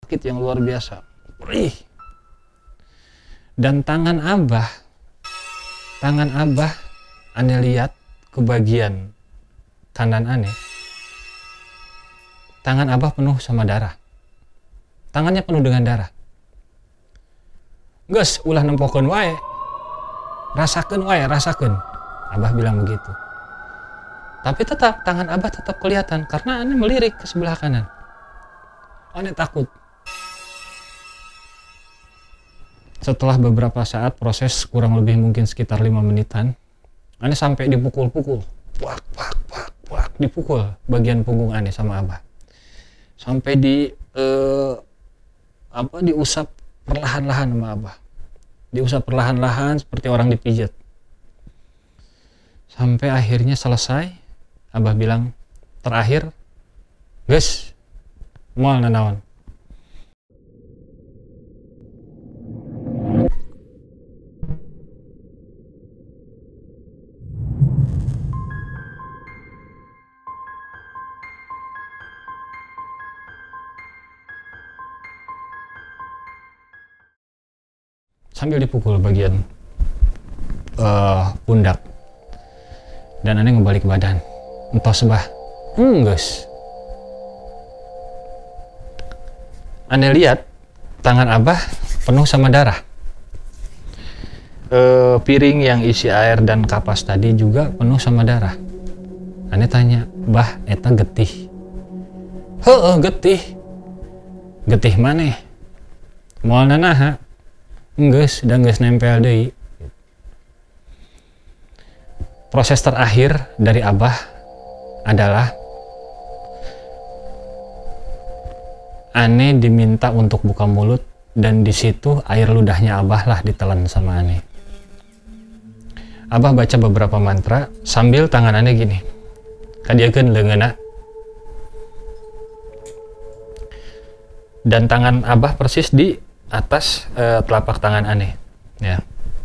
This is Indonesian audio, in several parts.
sakit yang luar biasa, perih. Dan tangan Abah aneh lihat ke bagian kanan aneh, tangan Abah penuh sama darah, tangannya penuh dengan darah. Geus ulah nempokeun wae, rasakeun wae, rasakeun, Abah bilang begitu. Tapi tetap tangan Abah tetap kelihatan karena aneh melirik ke sebelah kanan. Aneh takut. Setelah beberapa saat proses, kurang lebih mungkin sekitar 5 menitan, aneh sampai dipukul-pukul, puak, dipukul bagian punggung aneh sama Abah. Sampai diusap perlahan-lahan sama Abah. Diusap perlahan-lahan seperti orang dipijat. Sampai akhirnya selesai, Abah bilang, terakhir, geus, moal nanaon. Sambil dipukul bagian pundak. Dan aneh ngebalik badan. Entah sebah. Geus. Aneh lihat tangan Abah penuh sama darah. Piring yang isi air dan kapas tadi juga penuh sama darah. Aneh tanya, "Bah, eta getih?" "Heueuh, getih." "Getih maneh?" "Moal nanaha?" "Geus, dan geus nempel deui." Proses terakhir dari Abah adalah aneh diminta untuk buka mulut, dan di situ air ludahnya Abah lah ditelan sama aneh. Abah baca beberapa mantra sambil tangan aneh gini, kadieukeun leungeunna. Dan tangan Abah persis di atas telapak tangan aneh, ya.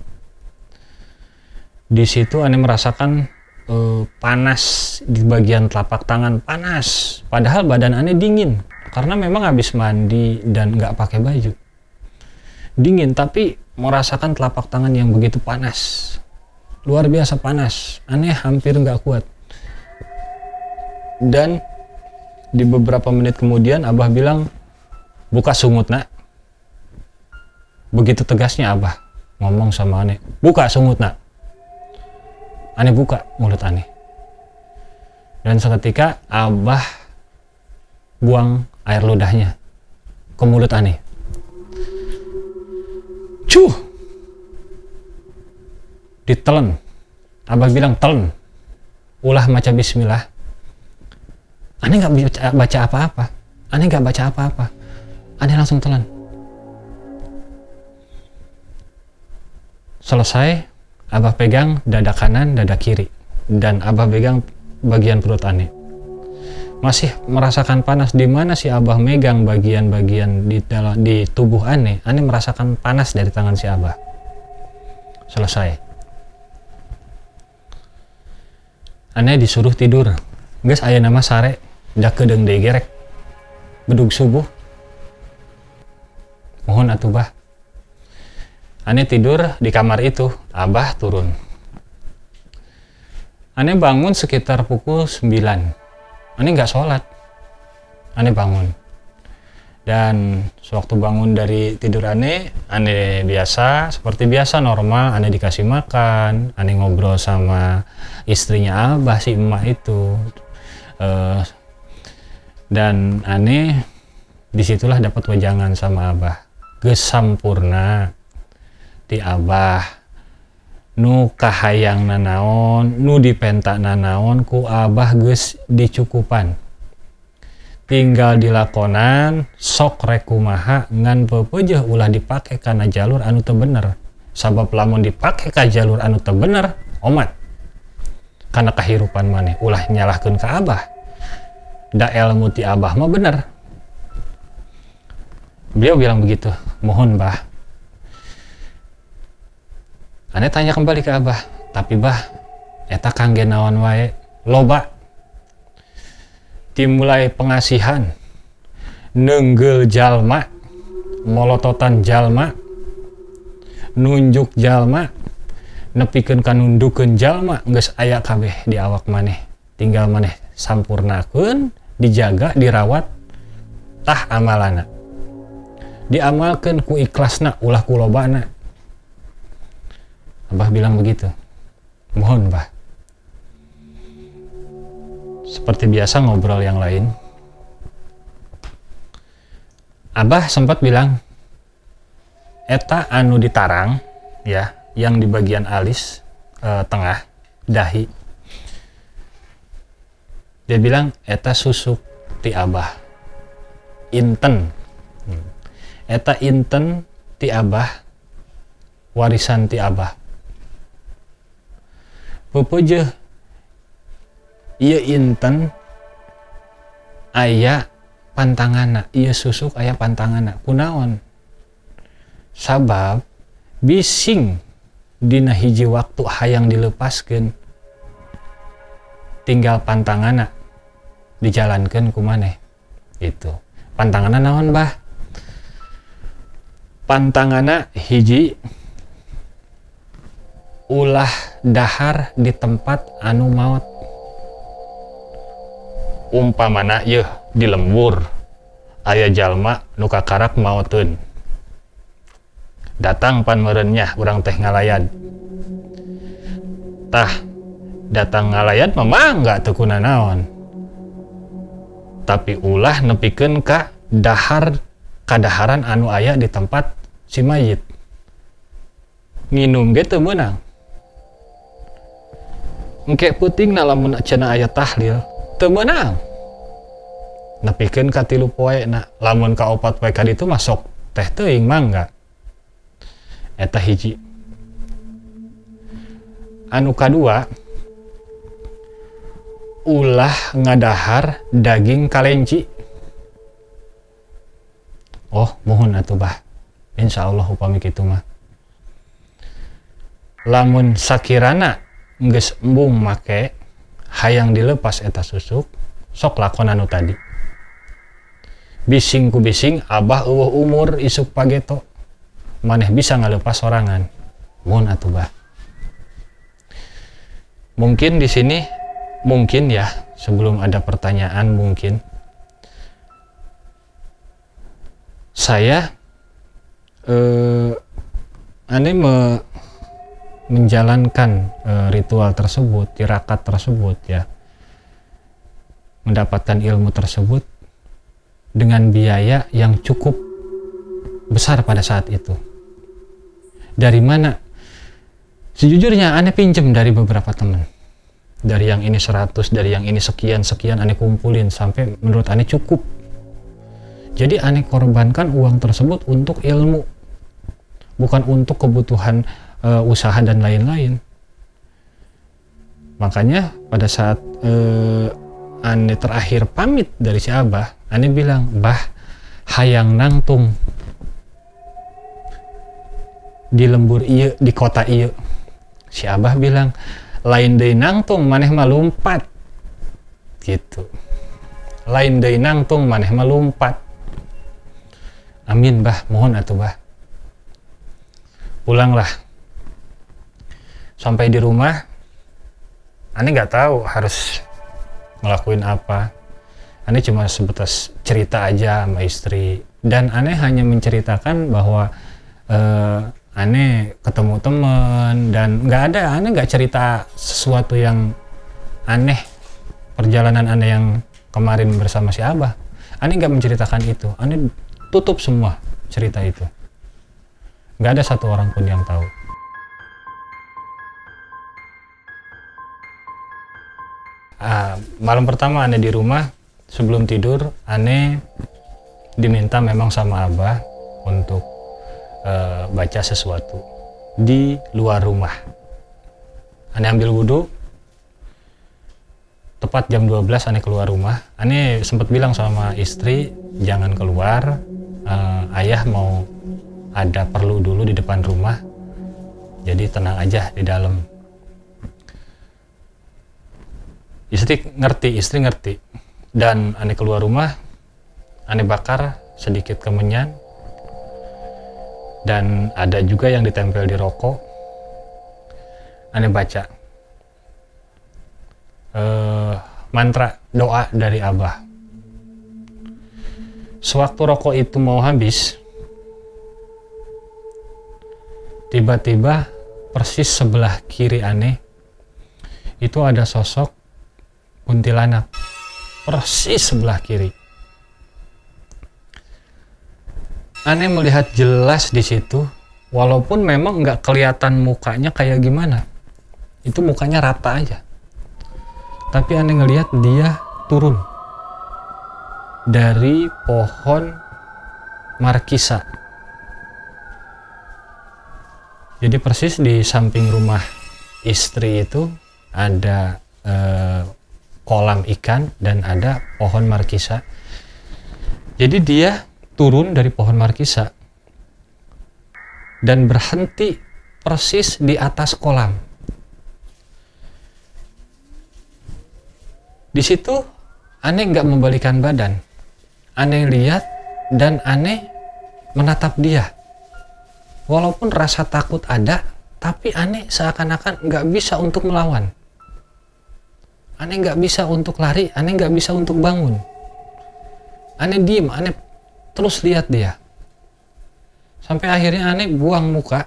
Di situ aneh merasakan panas di bagian telapak tangan, panas. Padahal badan aneh dingin karena memang habis mandi dan nggak pakai baju. Dingin, tapi merasakan telapak tangan yang begitu panas, luar biasa panas. Aneh hampir nggak kuat. Dan di beberapa menit kemudian Abah bilang, "Buka sungut, nak." Begitu tegasnya Abah ngomong sama aneh, "Buka sungut, nak." Aneh buka mulut aneh. Dan seketika Abah buang air ludahnya ke mulut aneh. Cuh! Ditelen. Abah bilang, "Telen. Ulah maca bismillah." Aneh nggak baca apa-apa. Aneh nggak baca apa-apa. Aneh langsung telan. Selesai, Abah pegang dada kanan, dada kiri, dan Abah pegang bagian perut aneh. Masih merasakan panas. Di mana si Abah megang bagian-bagian di tubuh aneh merasakan panas dari tangan si Abah. Selesai. Aneh disuruh tidur. Geus aya nama sare, da kedeung deui gerek. Bedug subuh. Mohon atuh Bah. Aneh tidur di kamar itu, Abah turun. Aneh bangun sekitar pukul 9. Aneh nggak sholat. Aneh bangun. Dan sewaktu bangun dari tidur aneh biasa, seperti biasa normal, aneh dikasih makan, aneh ngobrol sama istrinya Abah, si emak itu. Dan aneh disitulah dapat wejangan sama Abah. Geus sampurna di Abah nu kahayang nanaon, nu dipenta nanaon ku Abah geus dicukupan, tinggal dilakonan sok rek kumaha ngan pepeujeuh ulah dipake kana jalur anu teu bener. Sabab lamun dipake ka jalur anu teu bener omat kana kahirupan maneh ulah nyalahkeun ka Abah. Da ilmu ti Abah mah bener. Beliau bilang begitu. Mohon Bah. Aneh tanya kembali ke Abah, "Tapi Bah, eta kangge naon wae?" "Loba. Dimulai pengasihan nenggel jalma, molototan jalma, nunjuk jalma, nepikeun kanundukeun jalma, geus aya kabeh di awak maneh. Tinggal maneh sampurnakeun, dijaga, dirawat, tah amalana. Diamalkeun ku ikhlasna, ulah ku lobana. Abah bilang begitu. Mohon, Bah. Seperti biasa ngobrol yang lain. Abah sempat bilang, eta anu ditarang, ya, yang di bagian alis tengah, dahi. Dia bilang, eta susuk ti Abah. Inten. Eta inten ti Abah, warisan ti Abah. Pupujeuh ieu inten aya pantanganna, ieu susuk aya pantanganna. Kunaon? Sabab bising dina hiji waktu hayang dilepaskeun, tinggal pantanganna dijalankeun ku maneh. Itu. Pantanganna naon, Bah? Pantanganna hiji, ulah dahar di tempat anu maot. Umpamana yeuh di lembur aya jalma nu kakarak maoteun. Datang pan meureunnya urang teh ngalayad. Tah datang ngalayad mah mangga teu kunanaon. Tapi ulah nepikeun ka dahar kadaharan anu aya di tempat si mayit. Nginum ge teu meunang. Engke peutingna lamun cenah aya tahlil, teu meunang. Nepikeun ka 3 poena, lamun ka 4 poe ka ditu mah sok teh teuing mangga. Eta hiji. Anu kadua, ulah ngadahar daging kalenci. Oh, mohon atuh Bah. Insyaallah upami kitu mah. Lamun sakirana geus embung make hayang dilepas eta susuk, sok lakon anu tadi. Bising ku bising, Abah eueuh umur isuk pageto. Maneh bisa ngalepas sorangan. Mohon atuh Bah. Mungkin di sini, mungkin ya, sebelum ada pertanyaan mungkin, saya menjalankan ritual tersebut, tirakat tersebut ya, mendapatkan ilmu tersebut dengan biaya yang cukup besar pada saat itu. Dari mana? Sejujurnya aneh pinjem dari beberapa teman. Dari yang ini 100, dari yang ini sekian aneh kumpulin sampai menurut aneh cukup. Jadi aneh korbankan uang tersebut untuk ilmu, bukan untuk kebutuhan usaha dan lain-lain. Makanya pada saat aneh terakhir pamit dari si Abah, aneh bilang, Bah, hayang nangtung di lembur ieu, di kota ieu. Si Abah bilang, lain deui nangtung maneh mah lompat. Gitu. Lain deui nangtung maneh mah lompat. Amin Bah, mohon atuh Bah. Pulanglah. Sampai di rumah, aneh nggak tahu harus ngelakuin apa. Aneh cuma sebatas cerita aja sama istri. Dan aneh hanya menceritakan bahwa aneh ketemu temen dan nggak ada, aneh nggak cerita sesuatu yang aneh, perjalanan aneh yang kemarin bersama si Abah. Aneh nggak menceritakan itu. Aneh tutup semua cerita itu. Nggak ada satu orang pun yang tahu. Malam pertama aneh di rumah, sebelum tidur aneh diminta memang sama Abah untuk baca sesuatu di luar rumah. Aneh ambil wudhu, tepat jam 12 aneh keluar rumah. Aneh sempat bilang sama istri, jangan keluar, ayah mau ada perlu dulu di depan rumah, jadi tenang aja di dalam. Istri ngerti, dan aneh keluar rumah, Aneh bakar sedikit kemenyan, dan ada juga yang ditempel di rokok. Aneh baca mantra doa dari Abah. Sewaktu rokok itu mau habis, tiba-tiba persis sebelah kiri Aneh itu ada sosok kuntilanak, persis sebelah kiri. Aneh melihat jelas di situ, walaupun memang nggak kelihatan mukanya kayak gimana, itu mukanya rata aja. Tapi Aneh ngelihat dia turun dari pohon markisa. Jadi persis di samping rumah istri itu ada kolam ikan dan ada pohon markisa. Jadi dia turun dari pohon markisa dan berhenti persis di atas kolam. Di situ Aneh nggak membalikan badan. Aneh lihat dan Aneh menatap dia. Walaupun rasa takut ada, tapi Aneh seakan-akan nggak bisa untuk melawan. Aneh nggak bisa untuk lari, Aneh nggak bisa untuk bangun. Aneh diem, Aneh terus lihat dia. Sampai akhirnya Aneh buang muka.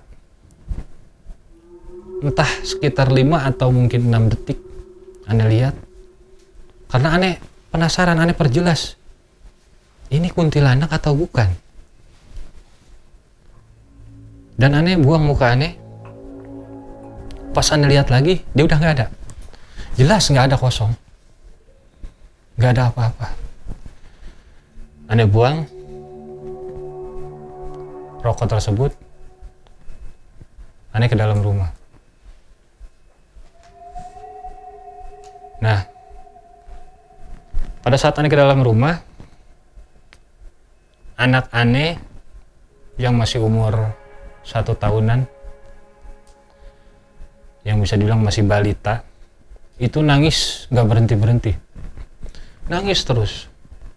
Entah sekitar 5 atau mungkin 6 detik. Aneh lihat. Karena Aneh penasaran, Aneh perjelas. Ini kuntilanak atau bukan? Dan Aneh buang muka Aneh. Pas Aneh lihat lagi, dia udah nggak ada. Jelas nggak ada, kosong. Nggak ada apa-apa. Aneh buang rokok tersebut. Aneh ke dalam rumah. Nah, pada saat Aneh ke dalam rumah, anak Aneh yang masih umur 1 tahunan, yang bisa dibilang masih balita, itu nangis gak berhenti-berhenti. Nangis terus.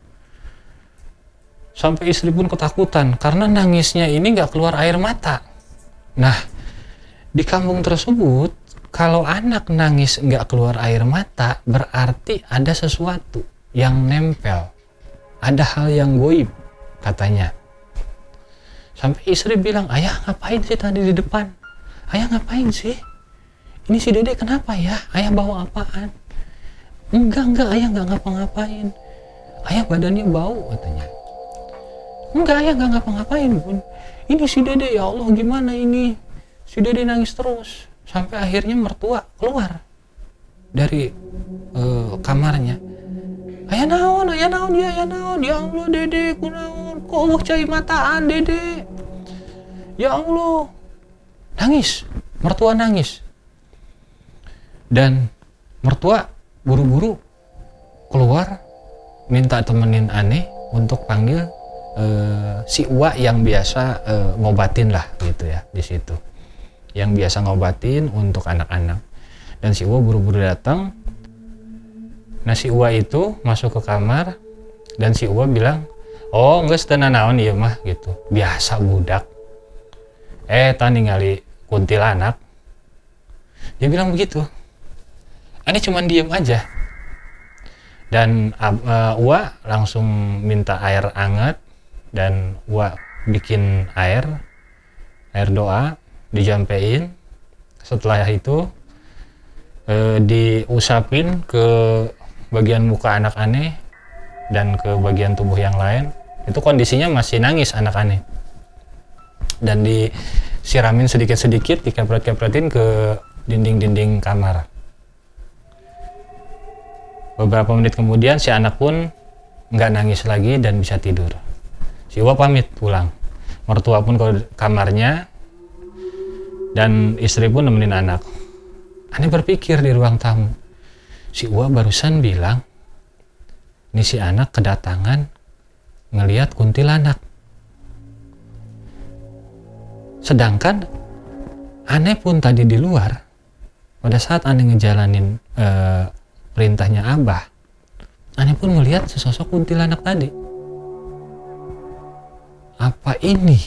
Sampai istri pun ketakutan karena nangisnya ini gak keluar air mata. Nah, di kampung tersebut, kalau anak nangis gak keluar air mata, berarti ada sesuatu yang nempel. Ada hal yang goib, katanya. Sampai istri bilang, ayah ngapain sih tadi di depan? Ayah ngapain sih? Ini si Dede kenapa ya? Ayah bawa apaan? Enggak, ayah nggak ngapa-ngapain. Ayah badannya bau, katanya. Enggak, ayah nggak ngapa-ngapain, Bun. Ini si Dede, ya Allah gimana ini? Si Dede nangis terus. Sampai akhirnya mertua keluar dari kamarnya. Ayah naon, ya Allah Dede, kunaon, kok Allah cai mataan Dede. Ya Allah. Nangis, mertua nangis. Dan mertua buru-buru keluar minta temenin Aneh untuk panggil si Uwa yang biasa ngobatin lah gitu ya di situ, yang biasa ngobatin untuk anak-anak. Dan si Uwa buru-buru datang. Nah si Uwa itu masuk ke kamar dan si Uwa bilang, oh nggak setengah naon iya mah gitu, biasa budak. Tadi ngali kuntilanak. Dia bilang begitu. Aneh cuman diem aja. Dan Uwa langsung minta air hangat dan Uwa bikin air doa, dijampein. Setelah itu diusapin ke bagian muka anak Aneh dan ke bagian tubuh yang lain. Itu kondisinya masih nangis anak Aneh. Dan disiramin sedikit-sedikit, dikepret-kepretin ke dinding-dinding kamar. Beberapa menit kemudian si anak pun nggak nangis lagi dan bisa tidur. Si Uwa pamit pulang. Mertua pun ke kamarnya dan istri pun nemenin anak. Aneh berpikir di ruang tamu. Si Uwa barusan bilang, ini si anak kedatangan ngelihat kuntilanak. Sedangkan Aneh pun tadi di luar, pada saat Aneh ngejalanin perintahnya Abah, Aneh pun ngelihat sesosok kuntilanak tadi. apa ini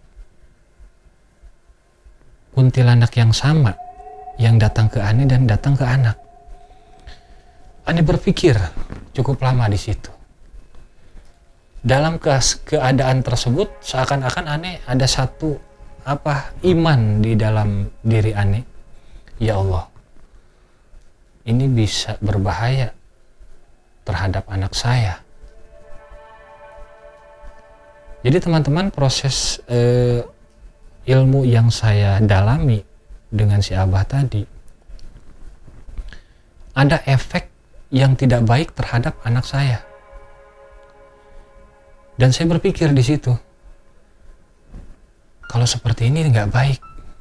kuntilanak yang sama yang datang ke Ane dan datang ke anak? Ane berpikir cukup lama di situ. Dalam keadaan tersebut seakan-akan Ane ada satu iman di dalam diri Ane. Ya Allah, ini bisa berbahaya terhadap anak saya. Jadi teman-teman, proses ilmu yang saya dalami dengan si Abah tadi, ada efek yang tidak baik terhadap anak saya. Dan saya berpikir di situ, kalau seperti ini nggak baik.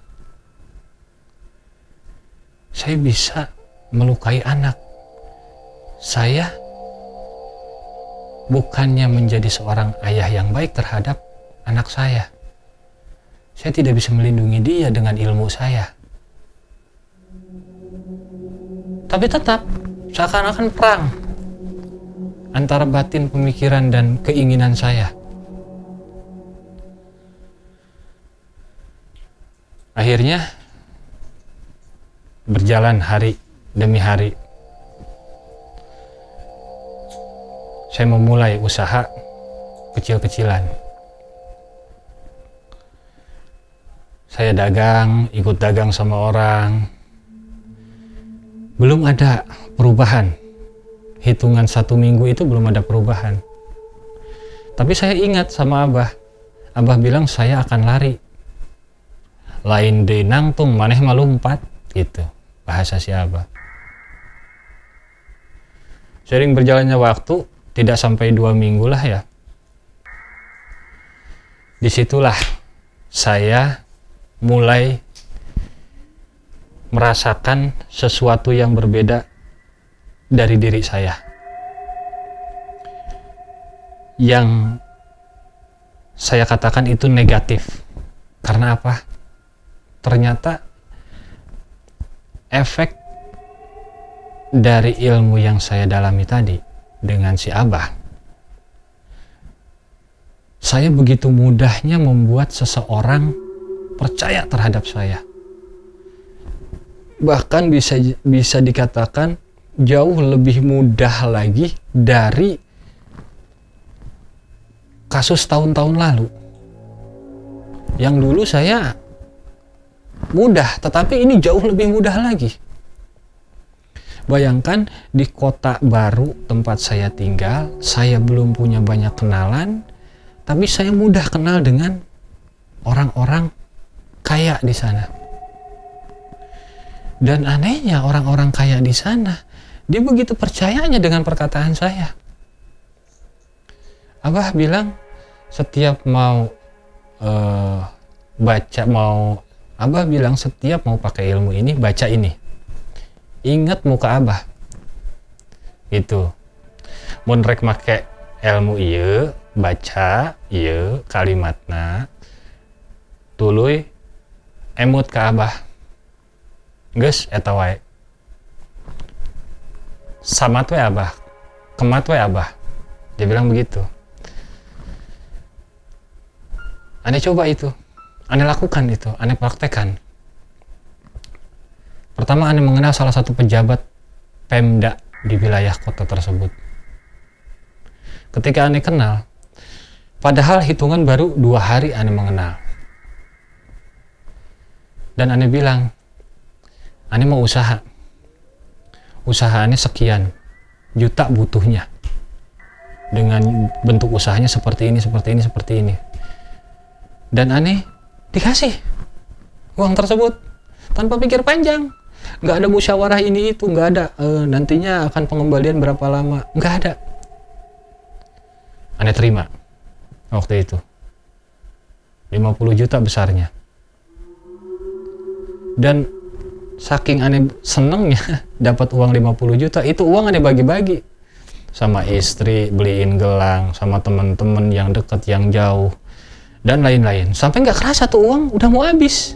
Saya bisa melukai anak. Saya bukannya menjadi seorang ayah yang baik terhadap anak saya. Saya tidak bisa melindungi dia dengan ilmu saya. Tapi tetap seakan-akan perang antara batin pemikiran dan keinginan saya. Akhirnya berjalan hari demi hari. Saya memulai usaha kecil-kecilan. Saya dagang, ikut dagang sama orang. Belum ada perubahan. Hitungan 1 minggu itu belum ada perubahan. Tapi saya ingat sama Abah. Abah bilang saya akan lari. Lain deui nangtung, maneh mah lumpat, gitu bahasa si Abah. Sering berjalannya waktu, tidak sampai 2 minggu lah ya. Disitulah saya mulai merasakan sesuatu yang berbeda dari diri saya. Yang saya katakan itu negatif. Karena apa? Ternyata efek dari ilmu yang saya dalami tadi dengan si Abah, saya begitu mudahnya membuat seseorang percaya terhadap saya. Bahkan bisa dikatakan jauh lebih mudah lagi dari kasus tahun-tahun lalu. Yang dulu saya mudah, tetapi ini jauh lebih mudah lagi. Bayangkan di kota baru tempat saya tinggal, saya belum punya banyak kenalan, tapi saya mudah kenal dengan orang-orang kaya di sana. Dan anehnya orang-orang kaya di sana, dia begitu percayanya dengan perkataan saya. Abah bilang setiap mau Abah bilang setiap mau pakai ilmu ini, baca ini. Ingat muka Abah. Gitu. Mun rek make ilmu ieu, baca ieu kalimatna, tuluy emut ka Abah. Geus eta wae. Samat we Abah. Kemat we Abah. Dia bilang begitu. Ane coba itu. Ane lakukan itu. Ane praktekkan. Pertama, Ane mengenal salah satu pejabat Pemda di wilayah kota tersebut. Ketika Ane kenal, padahal hitungan baru 2 hari Ane mengenal. Dan Ane bilang, Ane mau usaha. Usaha Ane sekian juta butuhnya. Dengan bentuk usahanya seperti ini, seperti ini, seperti ini. Dan Ane dikasih uang tersebut tanpa pikir panjang. Nggak ada musyawarah ini itu, nggak ada nantinya akan pengembalian berapa lama, nggak ada. Ane terima waktu itu 50 juta besarnya. Dan saking Ane senengnya dapat uang 50 juta, itu uang Ane bagi-bagi sama istri, beliin gelang, sama teman-teman yang dekat, yang jauh, dan lain-lain. Sampai nggak kerasa tuh uang udah mau habis.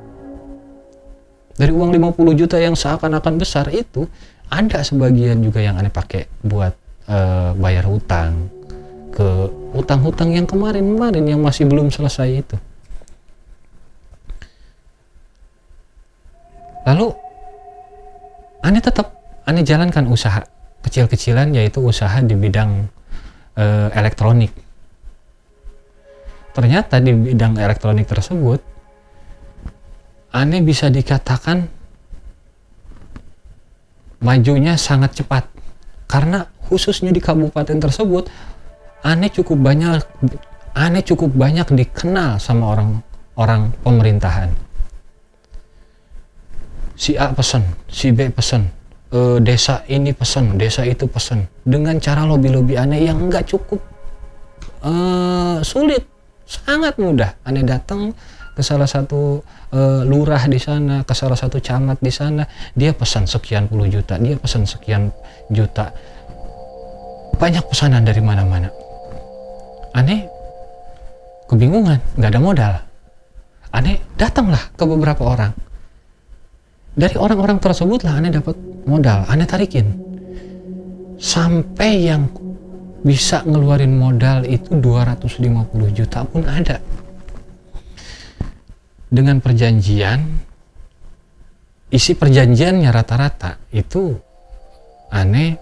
Dari uang 50 juta yang seakan-akan besar itu, ada sebagian juga yang Ane pakai buat bayar hutang ke hutang-hutang yang kemarin-kemarin yang masih belum selesai itu. Lalu Ane jalankan usaha kecil-kecilan, yaitu usaha di bidang elektronik. Ternyata di bidang elektronik tersebut Ane bisa dikatakan majunya sangat cepat, karena khususnya di kabupaten tersebut Ane cukup banyak dikenal sama orang-orang pemerintahan. Si A pesen, si B pesen, desa ini pesen, desa itu pesen, dengan cara lobby-lobby Ane yang nggak cukup sulit, sangat mudah. Ane datang ke salah satu lurah di sana, ke salah satu camat di sana, dia pesan sekian puluh juta, dia pesan sekian juta, banyak pesanan dari mana-mana. Ane kebingungan, nggak ada modal. Ane datanglah ke beberapa orang. Dari orang-orang tersebut lah Ane dapat modal, Ane tarikin. Sampai yang bisa ngeluarin modal itu 250 juta pun ada. Dengan perjanjian, isi perjanjiannya rata-rata itu Ane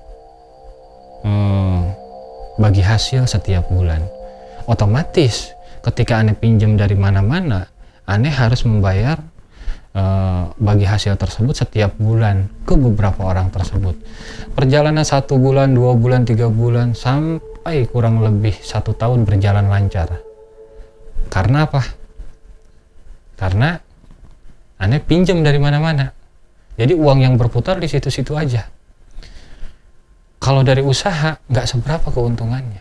bagi hasil setiap bulan. Otomatis ketika Ane pinjam dari mana-mana, Ane harus membayar bagi hasil tersebut setiap bulan ke beberapa orang tersebut. Perjalanan 1 bulan, 2 bulan, 3 bulan, sampai kurang lebih 1 tahun berjalan lancar. Karena apa? Karena Ane pinjam dari mana-mana, jadi uang yang berputar di situ-situ aja. Kalau dari usaha nggak seberapa keuntungannya.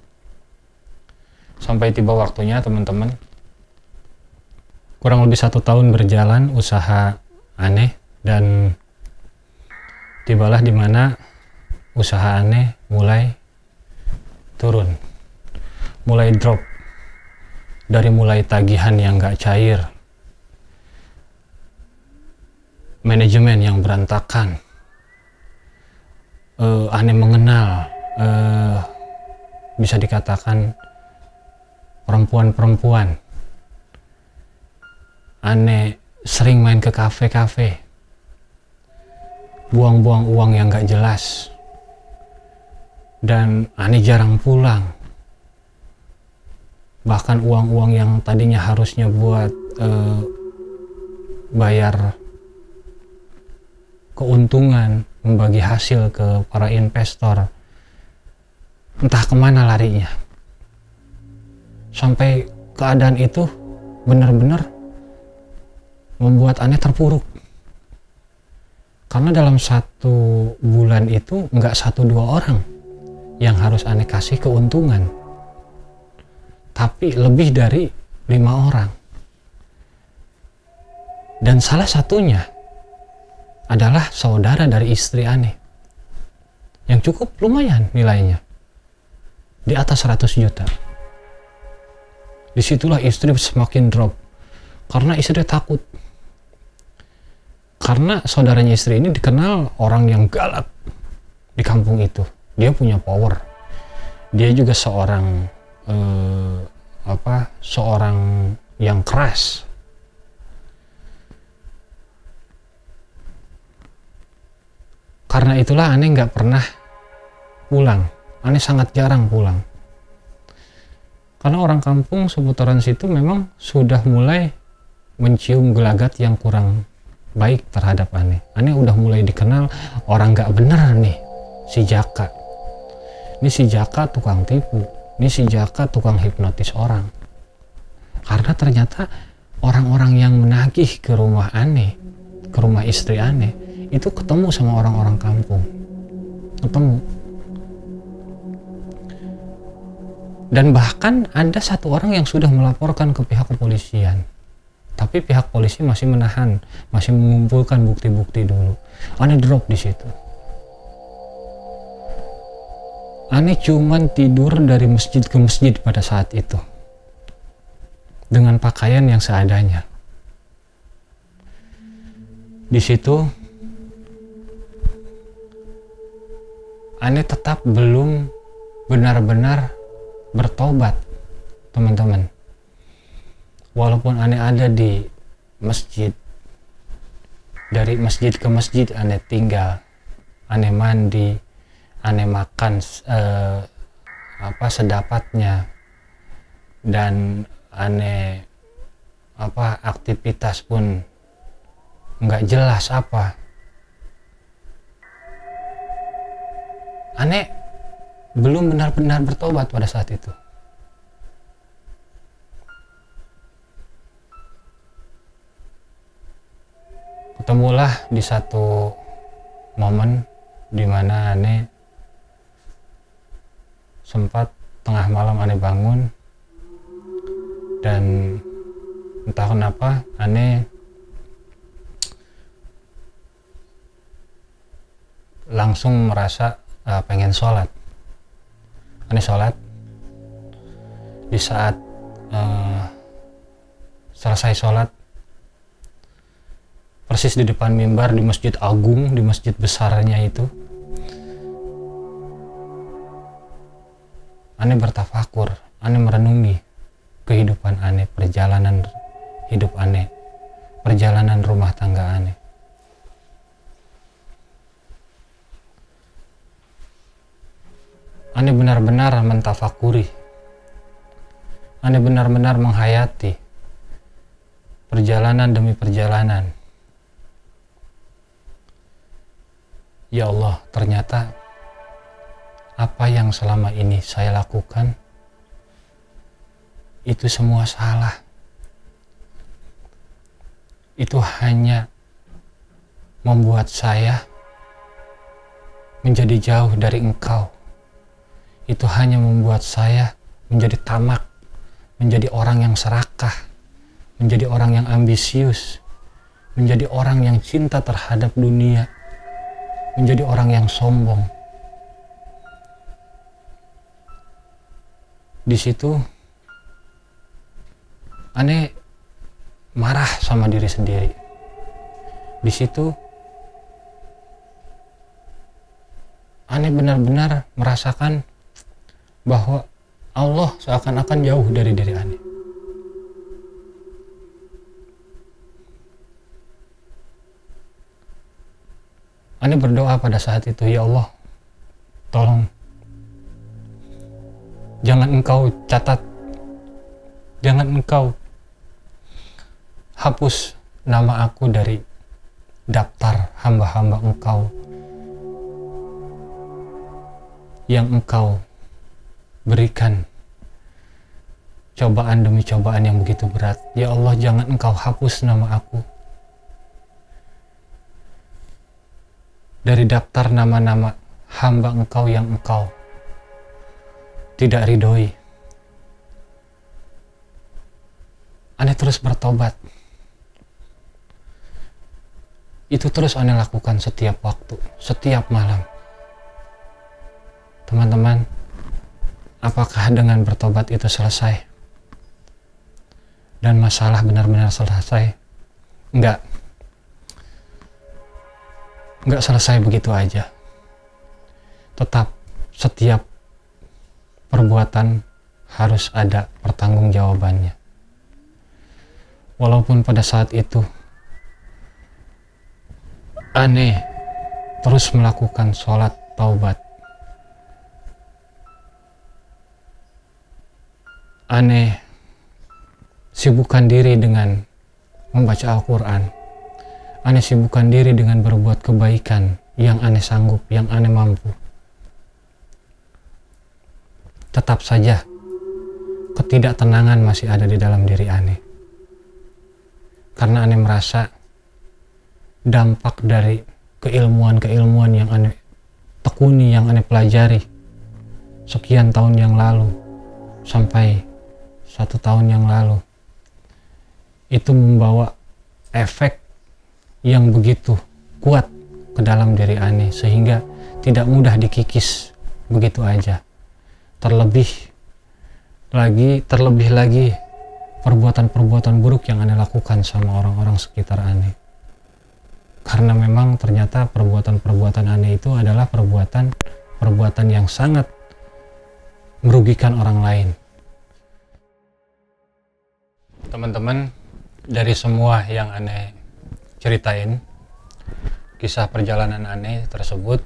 Sampai tiba waktunya teman-teman, kurang lebih 1 tahun berjalan usaha Ane, dan tibalah dimana usaha Ane mulai turun, mulai drop. Dari mulai tagihan yang gak cair, manajemen yang berantakan, Ane mengenal bisa dikatakan perempuan-perempuan. Ane sering main ke kafe-kafe, buang-buang uang yang gak jelas, dan Ane jarang pulang. Bahkan uang-uang yang tadinya harusnya buat bayar keuntungan, membagi hasil ke para investor, entah kemana larinya. Sampai keadaan itu benar-benar membuat Ane terpuruk. Karena dalam 1 bulan itu nggak 1-2 orang yang harus Ane kasih keuntungan, tapi lebih dari 5 orang. Dan salah satunya adalah saudara dari istri Ane, yang cukup lumayan nilainya, di atas 100 juta. Disitulah istri semakin drop, karena istri takut. Karena saudaranya istri ini dikenal orang yang galak di kampung itu. Dia punya power. Dia juga seorang seorang yang keras. Karena itulah Ane nggak pernah pulang. Ane sangat jarang pulang. Karena orang kampung seputaran situ memang sudah mulai mencium gelagat yang kurang baik terhadap Ane. Ane udah mulai dikenal orang nggak bener nih, si Jaka. Ini si Jaka tukang tipu. Ini si Jaka tukang hipnotis orang. Karena ternyata orang-orang yang menagih ke rumah Ane, ke rumah istri Ane, itu ketemu sama orang-orang kampung. Ketemu. Dan bahkan ada 1 orang yang sudah melaporkan ke pihak kepolisian. Tapi pihak polisi masih menahan, masih mengumpulkan bukti-bukti dulu. Ane drop di situ. Ane cuman tidur dari masjid ke masjid pada saat itu, dengan pakaian yang seadanya. Di situ Ane tetap belum benar-benar bertobat, teman-teman. Walaupun aneh ada di masjid, dari masjid ke masjid aneh tinggal, aneh mandi, aneh makan sedapatnya, dan aneh aktivitas pun nggak jelas apa. Aneh belum benar-benar bertobat pada saat itu. Ketemulah di satu momen di mana aneh sempat tengah malam aneh bangun, dan entah kenapa aneh langsung merasa pengen sholat. Aneh sholat. Di saat selesai sholat, persis di depan mimbar di masjid agung, di masjid besarnya itu, aneh bertafakur, aneh merenungi kehidupan aneh, perjalanan hidup aneh, perjalanan rumah tangga aneh. Aneh benar-benar mentafakuri, aneh benar-benar menghayati perjalanan demi perjalanan. Ya Allah, ternyata apa yang selama ini saya lakukan itu semua salah. Itu hanya membuat saya menjadi jauh dari Engkau. Itu hanya membuat saya menjadi tamak, menjadi orang yang serakah, menjadi orang yang ambisius, menjadi orang yang cinta terhadap dunia, menjadi orang yang sombong. Di situ aneh marah sama diri sendiri. Di situ aneh benar-benar merasakan bahwa Allah seakan-akan jauh dari diri aneh. Aneh berdoa pada saat itu, ya Allah, tolong jangan Engkau catat, jangan Engkau hapus nama aku dari daftar hamba-hamba Engkau yang Engkau berikan cobaan demi cobaan yang begitu berat. Ya Allah, jangan Engkau hapus nama aku dari daftar nama-nama hamba Engkau yang Engkau tidak ridhoi. Aneh terus bertobat. Itu terus aneh lakukan setiap waktu, setiap malam. Teman-teman, apakah dengan bertobat itu selesai? Dan masalah benar-benar selesai? Enggak. Enggak selesai begitu aja. Tetap setiap perbuatan harus ada pertanggungjawabannya. Walaupun pada saat itu aneh terus melakukan sholat taubat, aneh sibukkan diri dengan membaca Al-Quran, aneh sibukkan diri dengan berbuat kebaikan yang aneh sanggup, yang aneh mampu. Tetap saja ketidaktenangan masih ada di dalam diri aneh, karena aneh merasa dampak dari keilmuan-keilmuan yang aneh tekuni, yang aneh pelajari sekian tahun yang lalu sampai 1 tahun yang lalu, itu membawa efek yang begitu kuat ke dalam diri aneh sehingga tidak mudah dikikis begitu aja. Terlebih lagi perbuatan-perbuatan buruk yang aneh lakukan sama orang-orang sekitar aneh. Karena memang ternyata perbuatan-perbuatan aneh itu adalah perbuatan yang sangat merugikan orang lain. Teman-teman, dari semua yang aneh ceritain, kisah perjalanan aneh tersebut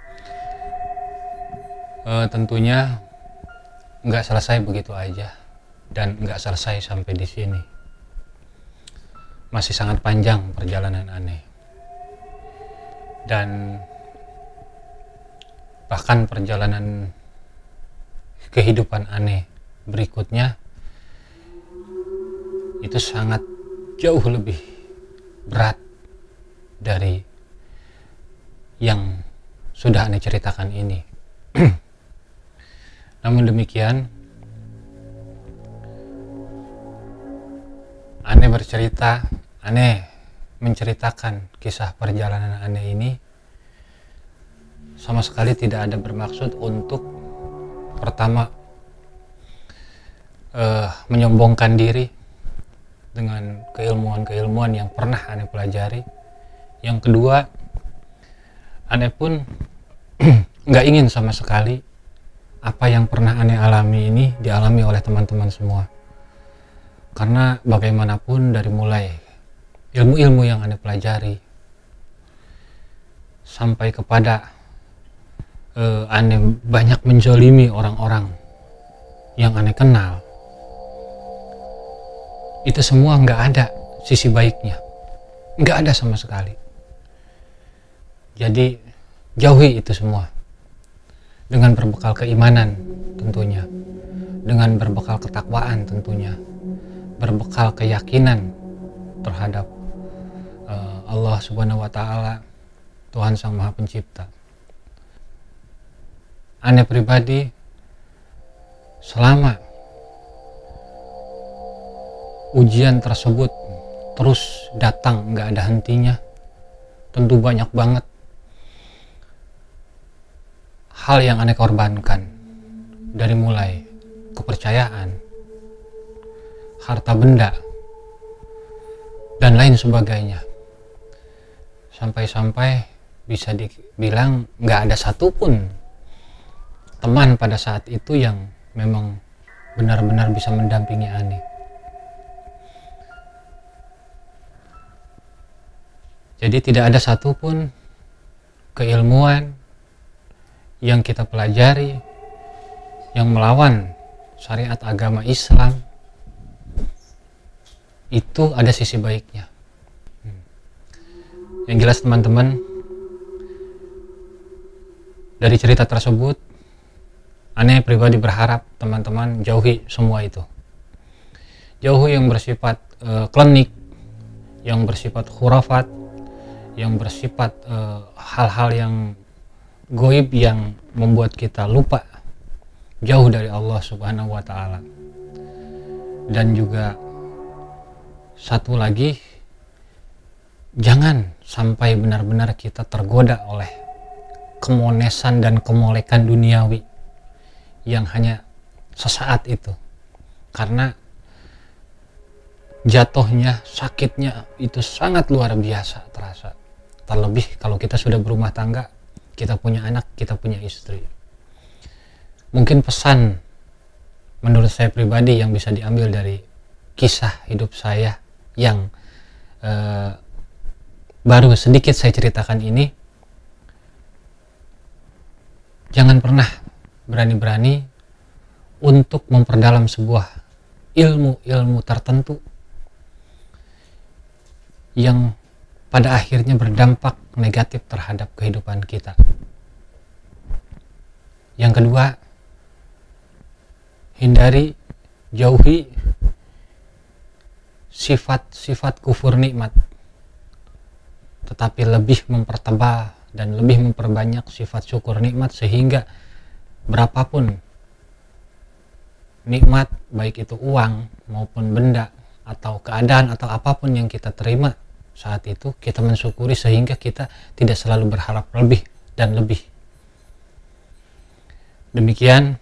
tentunya nggak selesai begitu aja dan nggak selesai sampai di sini. Masih sangat panjang perjalanan aneh, dan bahkan perjalanan kehidupan aneh berikutnya itu sangat jauh lebih berat dari yang sudah aneh ceritakan ini. Namun demikian, aneh menceritakan kisah perjalanan aneh ini sama sekali tidak ada bermaksud untuk pertama menyombongkan diri dengan keilmuan yang pernah aneh pelajari. Yang kedua, aneh pun nggak ingin sama sekali apa yang pernah aneh alami ini dialami oleh teman-teman semua. Karena bagaimanapun dari mulai ilmu-ilmu yang aneh pelajari sampai kepada aneh banyak menzalimi orang-orang yang aneh kenal, itu semua nggak ada sisi baiknya, nggak ada sama sekali. Jadi jauhi itu semua dengan berbekal keimanan tentunya, dengan berbekal ketakwaan tentunya, berbekal keyakinan terhadap Allah Subhanahu wa Ta'ala, Tuhan Sang Maha Pencipta. Aneh pribadi selama ujian tersebut terus datang nggak ada hentinya, tentu banyak banget hal yang aneh korbankan, dari mulai kepercayaan, harta benda, dan lain sebagainya. Sampai-sampai bisa dibilang nggak ada satupun teman pada saat itu yang memang benar-benar bisa mendampingi aneh. Jadi tidak ada satupun keilmuan yang kita pelajari yang melawan syariat agama Islam itu ada sisi baiknya. Yang jelas teman-teman, dari cerita tersebut aneh pribadi berharap teman-teman jauhi semua itu. Jauhi yang bersifat klinik, yang bersifat khurafat, yang bersifat hal-hal yang goib yang membuat kita lupa jauh dari Allah Subhanahu wa Ta'ala. Dan juga satu lagi, jangan sampai benar-benar kita tergoda oleh kemonesan dan kemolekan duniawi yang hanya sesaat itu, karena jatuhnya, sakitnya itu sangat luar biasa terasa. Terlebih kalau kita sudah berumah tangga, kita punya anak, kita punya istri. Mungkin pesan menurut saya pribadi yang bisa diambil dari kisah hidup saya yang baru sedikit saya ceritakan ini, jangan pernah berani-berani untuk memperdalam sebuah ilmu-ilmu tertentu yang pada akhirnya berdampak negatif terhadap kehidupan kita. Yang kedua, hindari, jauhi sifat-sifat kufur nikmat, tetapi lebih mempertebal dan lebih memperbanyak sifat syukur nikmat, sehingga berapapun nikmat, baik itu uang maupun benda atau keadaan atau apapun yang kita terima saat itu, kita mensyukuri sehingga kita tidak selalu berharap lebih dan lebih. Demikian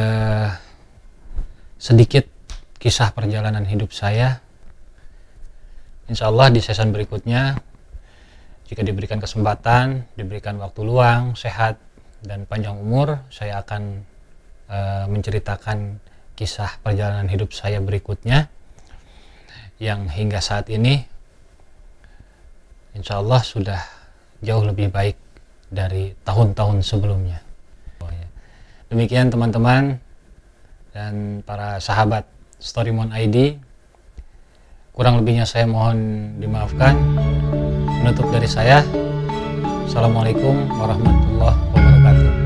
sedikit kisah perjalanan hidup saya. Insya Allah di season berikutnya, jika diberikan kesempatan, diberikan waktu luang, sehat, dan panjang umur, saya akan menceritakan kisah perjalanan hidup saya berikutnya yang hingga saat ini insya Allah sudah jauh lebih baik dari tahun-tahun sebelumnya. Demikian teman-teman dan para sahabat Storymon ID, kurang lebihnya saya mohon dimaafkan. Menutup dari saya, Assalamualaikum warahmatullahi wabarakatuh.